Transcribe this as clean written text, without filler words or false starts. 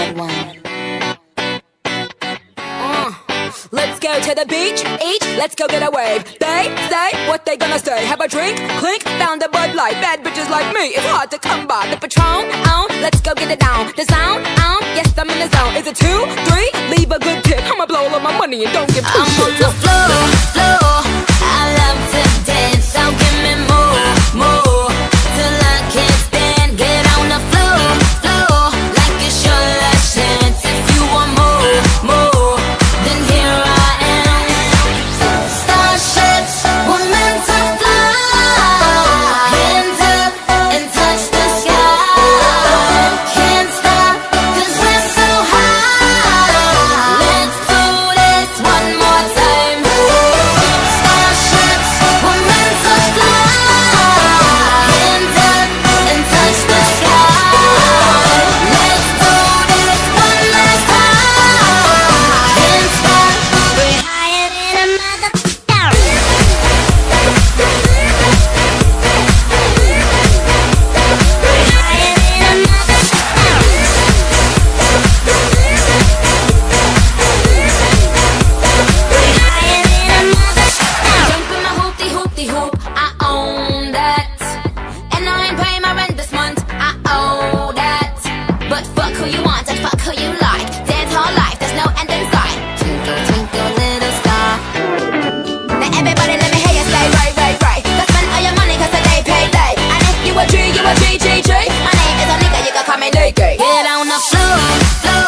Red One. Let's go to the beach, let's go get a wave. They say what they gonna say. Have a drink, clink, found a Bud Light. Bad bitches like me, it's hard to come by. The Patron, let's go get it down. The sound, yes I'm in the zone. Is it 2, 3? Leave a good tip. I'ma blow all of my money and don't give two shits. I'm on the floor, I love to dance, so give me more, till I can't stand. Get on the floor, like it's your last chance. If you want more, then here I am. Starships were meant to fly, hands up and touch the sky. Can't stop 'cause we're so high. Let's do this one more time. Starships were meant to fly, hands up and touch the sky. Let's do this one last time. Can't stop, we're higher than a mother. Jump in my hoopty hoop, I own that. And I ain't paying my rent this month, I owe that. But fuck who you want and fuck who you like. Dance all life, there's no end in sight. Twinkle, twinkle, little star. Now everybody let me hear you say right. Go spend all your money 'cause today payday. And if you a G, you a G. My name is a nigga, you can call me Nikki. Get on the floor,